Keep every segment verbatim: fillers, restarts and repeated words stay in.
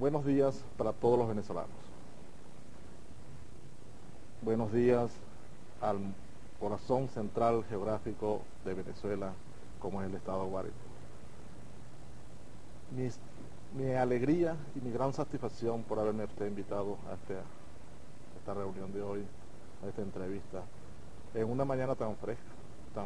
Buenos días para todos los venezolanos. Buenos días al corazón central geográfico de Venezuela, como es el estado Guárico. Mi, mi alegría y mi gran satisfacción por haberme usted invitado a, este, a esta reunión de hoy, a esta entrevista, en una mañana tan fresca, tan,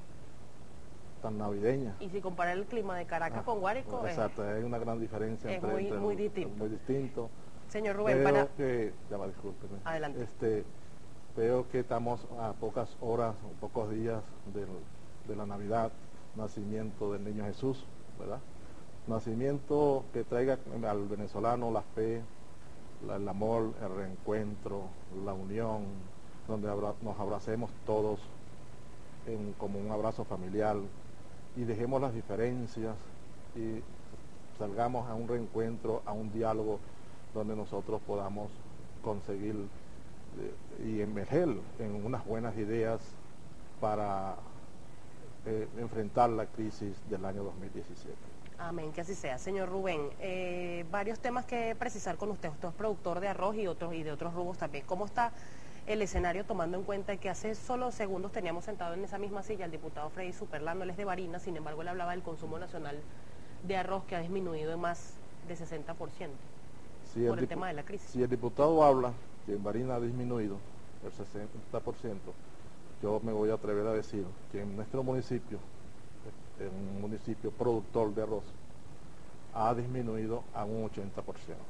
tan navideña. Y si compara el clima de Caracas Ah, con Guárico, exacto, es, hay una gran diferencia es entre, muy, entre muy el- distinto. muy distinto. Señor Rubén, Veo para... que, ya va, discúlpeme. Adelante. Este, veo que estamos a pocas horas, o pocos días del, de la Navidad, nacimiento del niño Jesús, ¿verdad? Nacimiento que traiga al venezolano la fe, la, el amor, el reencuentro, la unión, donde abra, nos abracemos todos en, como un abrazo familiar y dejemos las diferencias y salgamos a un reencuentro, a un diálogo donde nosotros podamos conseguir eh, y emerger en unas buenas ideas para eh, enfrentar la crisis del año dos mil diecisiete. Amén, que así sea. Señor Rubén, eh, varios temas que precisar con usted. Usted es productor de arroz y otros y de otros rubros también. ¿Cómo está el escenario tomando en cuenta que hace solo segundos teníamos sentado en esa misma silla al diputado Freddy Superlando? Él es de Barinas, sin embargo él hablaba del consumo nacional de arroz que ha disminuido en más de sesenta por ciento Si por el, el tema de la crisis. Si el diputado habla que en Barinas ha disminuido el sesenta por ciento, yo me voy a atrever a decir que en nuestro municipio, en un municipio productor de arroz, ha disminuido a un ochenta por ciento.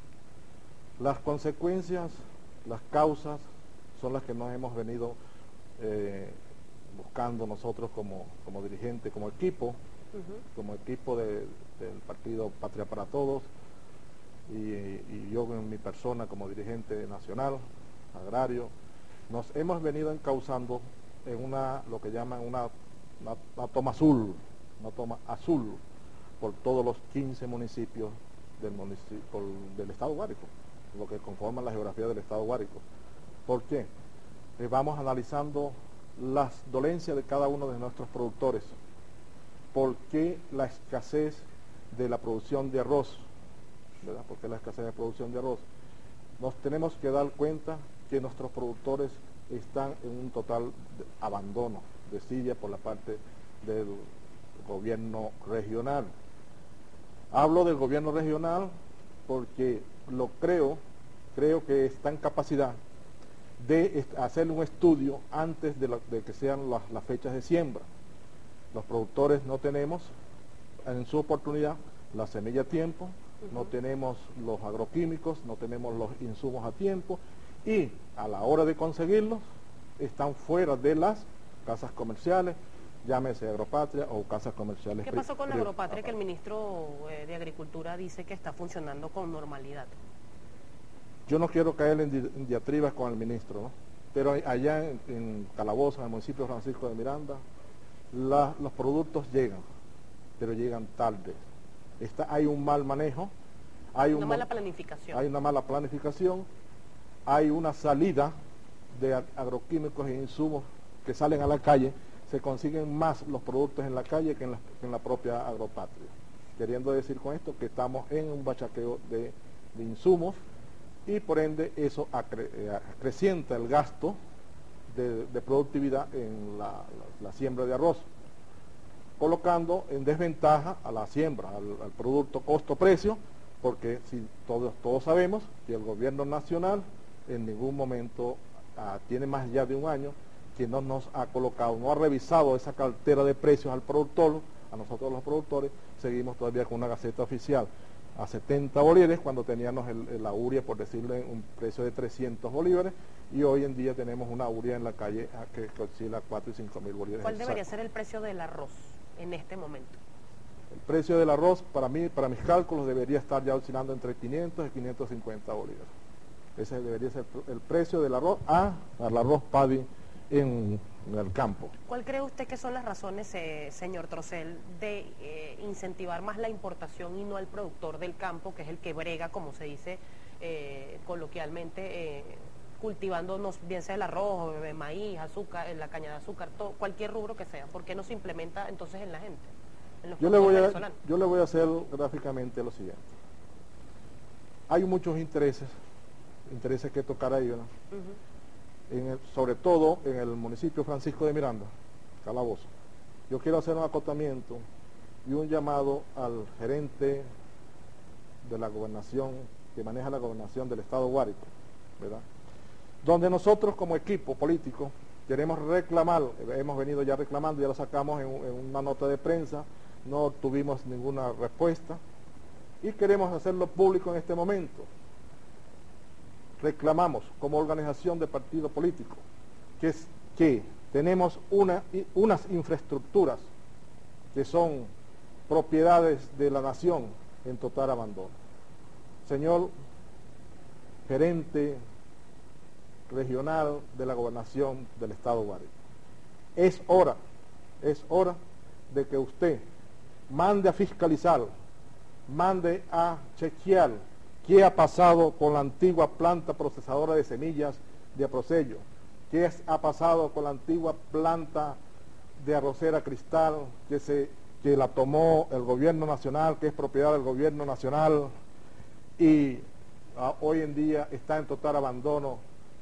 Las consecuencias, las causas, son las que nos hemos venido eh, buscando nosotros como, como dirigentes, como equipo, uh-huh. como equipo de, del partido Patria para Todos, y, y yo en mi persona como dirigente nacional, agrario, nos hemos venido encauzando en una, lo que llaman una, una, una toma azul, una toma azul, por todos los quince municipios del, municipio, por, del estado Guárico, lo que conforman la geografía del estado Guárico. ¿Por qué? Eh, vamos analizando las dolencias de cada uno de nuestros productores. ¿Por qué la escasez de la producción de arroz? ¿Verdad? ¿Por qué la escasez de producción de arroz? Nos tenemos que dar cuenta que nuestros productores están en un total de abandono, desidia por la parte del gobierno regional. Hablo del gobierno regional porque lo creo, creo que está en capacidad de hacer un estudio antes de, la, de que sean las, las fechas de siembra. Los productores no tenemos en su oportunidad la semilla a tiempo, uh-huh. no tenemos los agroquímicos, no tenemos los insumos a tiempo y a la hora de conseguirlos están fuera de las casas comerciales, llámese Agropatria o casas comerciales. ¿Qué pasó con la Agropatria, que el ministro eh, de Agricultura dice que está funcionando con normalidad? Yo no quiero caer en, di en diatribas con el ministro, ¿no? Pero allá en, en Calabozo, en el municipio de Francisco de Miranda, la, los productos llegan, pero llegan tarde. Está, hay un mal manejo, hay una un, mala planificación. Hay una mala planificación, hay una salida de agroquímicos e insumos que salen a la calle. Se consiguen más los productos en la calle que en la, que en la propia Agropatria. Queriendo decir con esto que estamos en un bachaqueo de, de insumos y por ende eso acre, eh, acrecienta el gasto de, de productividad en la, la, la siembra de arroz, colocando en desventaja a la siembra, al, al producto costo-precio, porque si todos, todos sabemos que el gobierno nacional en ningún momento ah, tiene más allá de un año que no nos ha colocado, no ha revisado esa cartera de precios al productor, a nosotros los productores, seguimos todavía con una gaceta oficial a setenta bolívares cuando teníamos el, el, la uria, por decirle, un precio de trescientos bolívares, y hoy en día tenemos una uria en la calle que, que oscila a cuatro y cinco mil bolívares. ¿Cuál debería ser el precio del arroz en este momento? El precio del arroz, para mí, para mis cálculos, debería estar ya oscilando entre quinientos y quinientos cincuenta bolívares. Ese debería ser el precio del arroz a, al arroz paddy en, en el campo. ¿Cuál cree usted que son las razones, eh, señor Trocel, de eh, incentivar más la importación y no al productor del campo, que es el que brega, como se dice eh, coloquialmente, eh, cultivándonos, bien sea el arroz, el maíz, azúcar, la caña de azúcar, todo, cualquier rubro que sea? ¿Por qué no se implementa entonces en la gente? En los yo, le voy a, yo le voy a hacer gráficamente lo siguiente. hay muchos intereses, intereses que tocar ahí, ¿no? Uh-huh. en el, sobre todo en el municipio Francisco de Miranda, Calabozo. Yo quiero hacer un acotamiento y un llamado al gerente de la gobernación, que maneja la gobernación del estado Guárico, ¿verdad? Donde nosotros como equipo político queremos reclamar, hemos venido ya reclamando, ya lo sacamos en, en una nota de prensa, no tuvimos ninguna respuesta y queremos hacerlo público en este momento. Reclamamos como organización de partido político que, es, que tenemos una, unas infraestructuras que son propiedades de la nación en total abandono. Señor gerente regional de la gobernación del estado Guárico, es hora, es hora de que usted mande a fiscalizar, mande a chequear qué ha pasado con la antigua planta procesadora de semillas de Aprosello, qué es, ha pasado con la antigua planta de arrocera Cristal que, se, que la tomó el gobierno nacional, que es propiedad del gobierno nacional y uh, hoy en día está en total abandono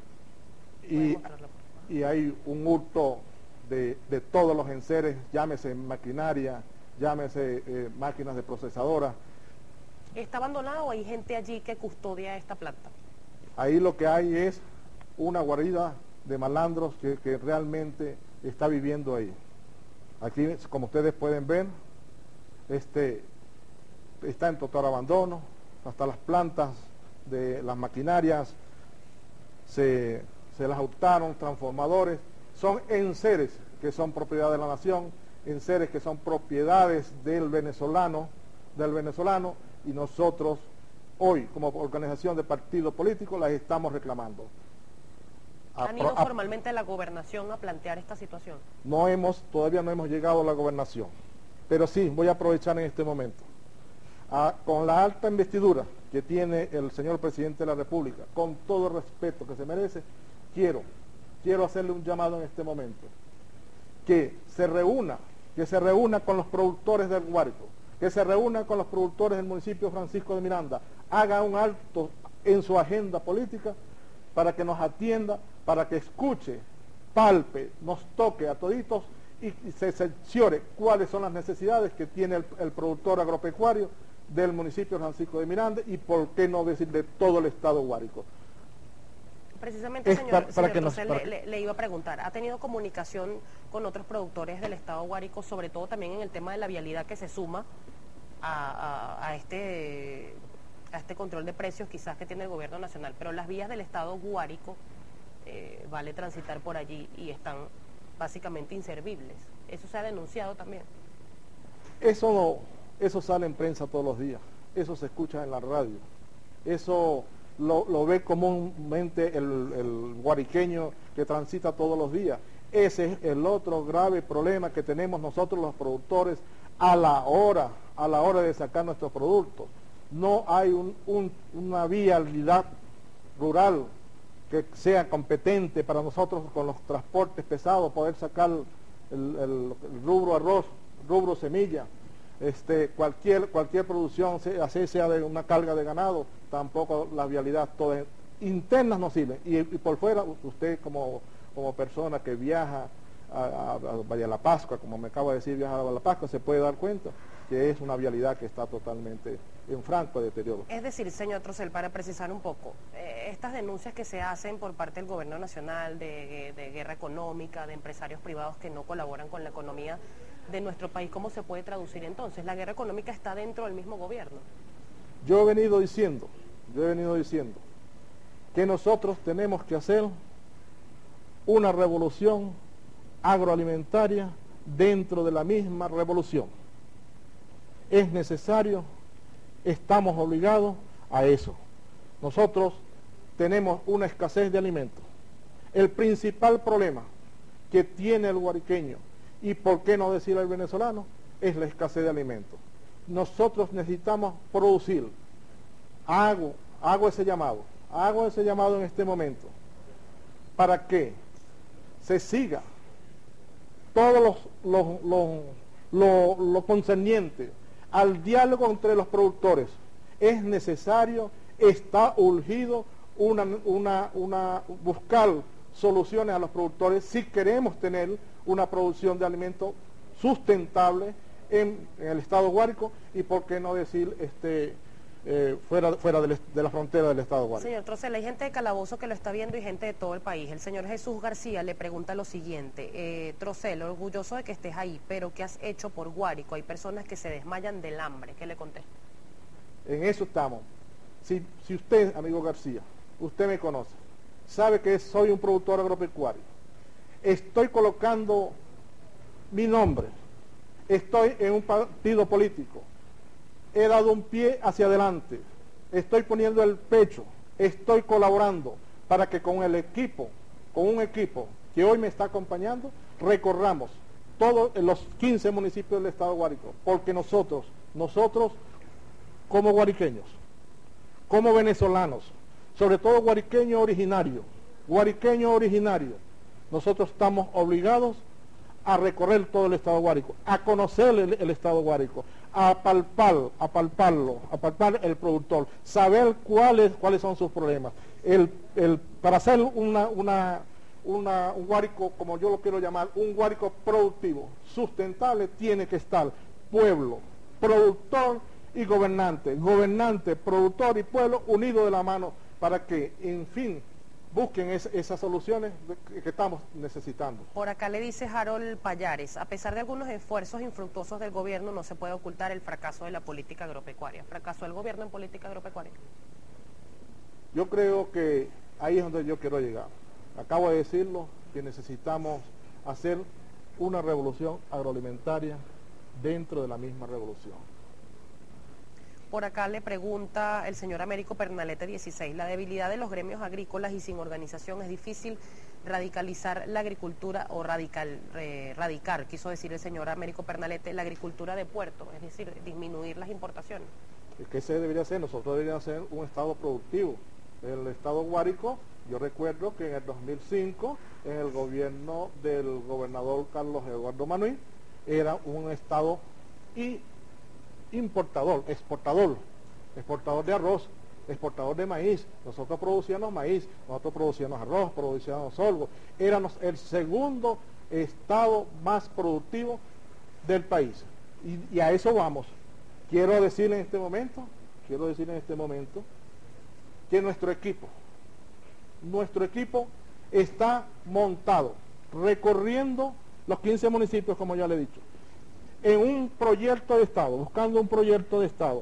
y, y hay un hurto de, de todos los enseres, llámese maquinaria, llámese eh, máquinas de procesadora. ¿Está abandonado o hay gente allí que custodia esta planta? Ahí lo que hay es una guarida de malandros que, que realmente está viviendo ahí. Aquí, como ustedes pueden ver, este, está en total abandono, hasta las plantas de las maquinarias se, se las hurtaron, transformadores, son enseres que son propiedad de la nación, enseres que son propiedades del venezolano, del venezolano, y nosotros hoy como organización de partido político las estamos reclamando. ¿Han ido formalmente a la gobernación a plantear esta situación? No hemos, todavía no hemos llegado a la gobernación, pero sí, voy a aprovechar en este momento. A, con la alta investidura que tiene el señor presidente de la República, con todo el respeto que se merece, quiero, quiero hacerle un llamado en este momento, que se reúna, que se reúna con los productores del Guárico, que se reúna con los productores del municipio Francisco de Miranda, haga un alto en su agenda política para que nos atienda, para que escuche, palpe, nos toque a toditos y, y se cerciore cuáles son las necesidades que tiene el, el productor agropecuario del municipio Francisco de Miranda y por qué no decirle todo el estado Guárico. Precisamente, señor, para, para señor que nos, para le, le iba a preguntar, ¿ha tenido comunicación con otros productores del estado Guárico, sobre todo también en el tema de la vialidad que se suma a, a, a, este, a este control de precios quizás que tiene el gobierno nacional? Pero las vías del estado Guárico, eh, vale transitar por allí y están básicamente inservibles. ¿Eso se ha denunciado también? Eso, no, eso sale en prensa todos los días, eso se escucha en la radio, eso... Lo, lo ve comúnmente el, el guariqueño que transita todos los días. Ese es el otro grave problema que tenemos nosotros los productores a la hora, a la hora de sacar nuestros productos. No hay un, un, una vialidad rural que sea competente para nosotros con los transportes pesados, poder sacar el, el, el rubro arroz, rubro semilla. Este, cualquier cualquier producción, así sea de una carga de ganado, tampoco la vialidad todas internas no sirven. Y, y por fuera, usted como, como persona que viaja a, a, a Valle de la Pascua, como me acabo de decir, viaja a Valle de la Pascua, se puede dar cuenta que es una vialidad que está totalmente en franco deterioro. Es decir, señor Trocel, para precisar un poco, eh, estas denuncias que se hacen por parte del gobierno nacional de, de guerra económica, de empresarios privados que no colaboran con la economía de nuestro país, ¿cómo se puede traducir entonces? ¿La guerra económica está dentro del mismo gobierno? Yo he venido diciendo, yo he venido diciendo que nosotros tenemos que hacer una revolución agroalimentaria dentro de la misma revolución. Es necesario, estamos obligados a eso. Nosotros tenemos una escasez de alimentos. El principal problema que tiene el guariqueño, y por qué no decir el venezolano, es la escasez de alimentos. Nosotros necesitamos producir. Hago, hago ese llamado, hago ese llamado en este momento, para que se siga todos los, los, los, lo, lo concerniente al diálogo entre los productores. Es necesario está urgido una, una, una, buscar soluciones a los productores si queremos tener una producción de alimentos sustentable en, en el estado Guárico y por qué no decir este eh, fuera, fuera de, de la frontera del estado Guárico. Señor Trocel, hay gente de Calabozo que lo está viendo y gente de todo el país. El señor Jesús García le pregunta lo siguiente: eh, Trocel, orgulloso de que estés ahí, pero ¿qué has hecho por Guárico? Hay personas que se desmayan del hambre. ¿Qué le contesta? En eso estamos. Si, si usted, amigo García, usted me conoce, sabe que soy un productor agropecuario, estoy colocando mi nombre, estoy en un partido político, he dado un pie hacia adelante, estoy poniendo el pecho, estoy colaborando para que con el equipo, con un equipo que hoy me está acompañando, recorramos todos los quince municipios del estado Guárico, porque nosotros, nosotros como guariqueños, como venezolanos, sobre todo guariqueño originario, guariqueño originario, nosotros estamos obligados a recorrer todo el estado Guárico, a conocer el, el estado Guárico, a palpar, a palparlo, a palpar el productor, saber cuáles cuáles son sus problemas. El, el, para hacer una, una, una, un Guárico, como yo lo quiero llamar, un Guárico productivo, sustentable, tiene que estar pueblo, productor y gobernante, gobernante, productor y pueblo unidos de la mano para que, en fin, busquen es, esas soluciones que, que estamos necesitando. Por acá le dice Harold Payares: a pesar de algunos esfuerzos infructuosos del gobierno, no se puede ocultar el fracaso de la política agropecuaria. ¿Fracasó el gobierno en política agropecuaria? Yo creo que ahí es donde yo quiero llegar. Acabo de decirlo, que necesitamos hacer una revolución agroalimentaria dentro de la misma revolución. Por acá le pregunta el señor Américo Pernalete dieciséis: la debilidad de los gremios agrícolas y sin organización es difícil radicalizar la agricultura o radical, eh, radicar, quiso decir el señor Américo Pernalete, la agricultura de puerto, es decir, disminuir las importaciones. ¿Qué se debería hacer? Nosotros deberíamos hacer un estado productivo. El estado Guárico, yo recuerdo que en el dos mil cinco, en el gobierno del gobernador Carlos Eduardo Manuel, era un estado y importador, exportador, exportador de arroz, exportador de maíz. Nosotros producíamos maíz, nosotros producíamos arroz, producíamos sorgo. Éramos el segundo estado más productivo del país. Y, y a eso vamos. Quiero decir en este momento, quiero decir en este momento, que nuestro equipo, nuestro equipo está montado, recorriendo los quince municipios, como ya le he dicho, en un proyecto de Estado, buscando un proyecto de Estado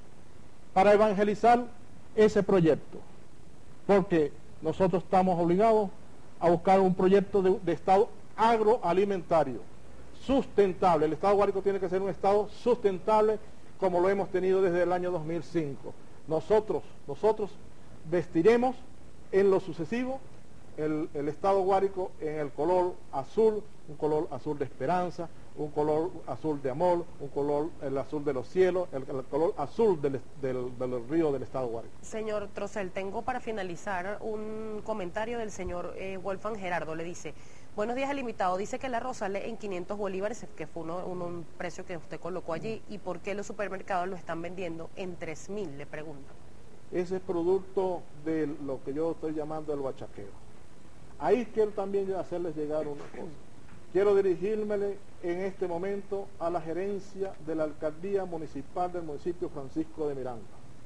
para evangelizar ese proyecto, porque nosotros estamos obligados a buscar un proyecto de, de Estado agroalimentario, sustentable. El Estado Guárico tiene que ser un Estado sustentable como lo hemos tenido desde el año dos mil cinco. Nosotros, nosotros vestiremos en lo sucesivo el, el Estado Guárico en el color azul, un color azul de esperanza, un color azul de amor, un color, el azul de los cielos, el, el color azul del, del, del río del estado Guárico. Señor Trocel, tengo para finalizar un comentario del señor eh, Wolfgang Gerardo. Le dice: buenos días al invitado, dice que el arroz sale en quinientos bolívares, que fue uno, uno, un precio que usted colocó allí, y por qué los supermercados lo están vendiendo en tres mil, le pregunto. Ese es producto de lo que yo estoy llamando el bachaqueo. Ahí quiero también hacerles llegar una cosa. Quiero dirigirme en este momento a la gerencia de la alcaldía municipal del municipio Francisco de Miranda.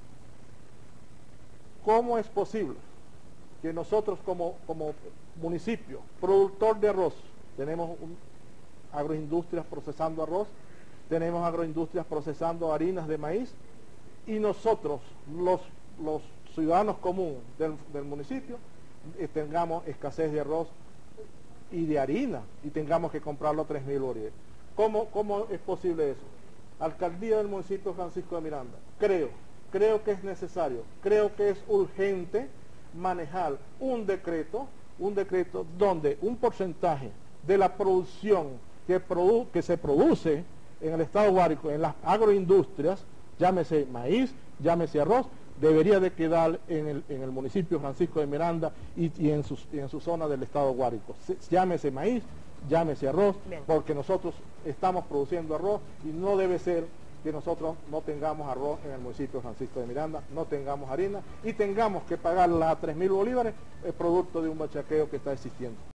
¿Cómo es posible que nosotros como, como municipio productor de arroz, tenemos un, agroindustrias procesando arroz, tenemos agroindustrias procesando harinas de maíz, y nosotros, los, los ciudadanos comunes del, del municipio, eh, tengamos escasez de arroz y de harina, y tengamos que comprarlo a tres mil bolívares? ¿Cómo, ¿Cómo es posible eso? Alcaldía del municipio Francisco de Miranda, creo, creo que es necesario, creo que es urgente manejar un decreto, un decreto donde un porcentaje de la producción que, produ que se produce en el estado Guárico, en las agroindustrias, llámese maíz, llámese arroz, debería de quedar en el, en el municipio Francisco de Miranda y, y, en sus, y en su zona del estado Guárico. Se, llámese maíz, llámese arroz, bien, porque nosotros estamos produciendo arroz y no debe ser que nosotros no tengamos arroz en el municipio de Francisco de Miranda, no tengamos harina y tengamos que pagarla a tres mil bolívares, el producto de un bachaqueo que está existiendo.